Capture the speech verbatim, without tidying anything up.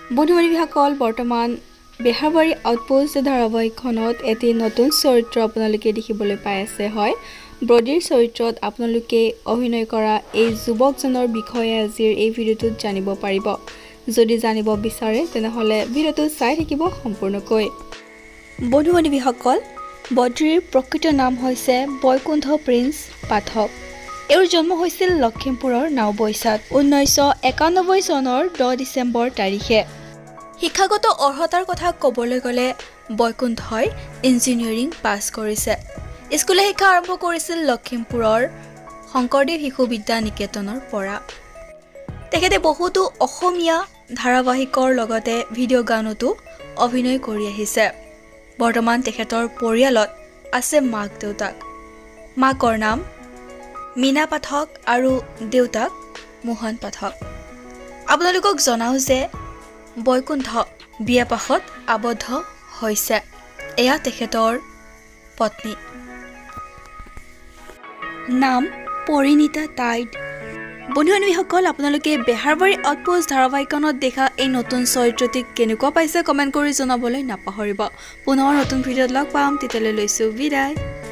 বন্ধু-বান্ধৱীসকল বৰ্তমান বেহাৰবাৰী আউটপোষ্ট ধাৰাবাহিকখনত এটি নতুন চৰিত্ৰ আপোনালোকে দেখিবলৈ পাই আছে হয় ব্ৰডিৰ চৰিত্ৰত আপোনালোকে অভিনয় কৰা এই যুৱকজনৰ বিষয়ে আজিৰ এই ভিডিঅ'টোত জানিব পাৰিব যদি জানিব বিচাৰে তেনেহলে ভিডিঅ'টো চাই থাকিব সম্পূৰ্ণকৈ বন্ধু-বান্ধৱীসকল বদ্ৰীৰ প্ৰকৃত নাম হৈছে বৈকুণ্ঠ প্ৰিন্স পাঠক এওঁৰ জন্ম হৈছিল লখিমপুৰৰ নাওবৈছাত ঊনৈছশ একানব্বৈ চনৰ দহ ডিচেম্বৰ তাৰিখে শিক্ষাগত অৰ্হতাৰ কথা ক'বলৈ গ'লে বৈকুণ্ঠই ইঞ্জিনিয়াৰিং পাছ কৰিছে স্কুলীয়া শিক্ষা আৰম্ভ কৰিছিল লখিমপুৰৰ শংকৰদেৱ শিশু বিদ্যা নিকেতনৰ পৰা তেখেতে বহুতো অসমীয়া ধাৰাবাহিকৰ লগতে ভিডিঅ' গানতো অভিনয় কৰি আহিছে বৰ্তমান তেখেতৰ পৰিয়ালত আছে মাক দেউতাক মাকৰ নাম মীনা পাঠক আৰু দেউতাক মোহন পাঠক আপোনালোকক জনাও যে বৈকুণ্ঠ বিয়াপাশত আবদ্ধ হৈছে এয়া তেখেতৰ পত্নী নাম পৰিণীতা টাইড বন্ধু-বান্ধৱীসকল আপোনালোকে বেহাৰবাৰী আউটপোষ্ট ধাৰাবাহিকখনত দেখা এই নতুন চৰিত্ৰটি কেনেকুৱা পাইছে কমেণ্ট কৰি জনাবলৈ নাপাহৰিব পুনৰ নতুন ভিডিঅ'ত লগ পাম তেতিয়ালৈ লৈছো বিদায়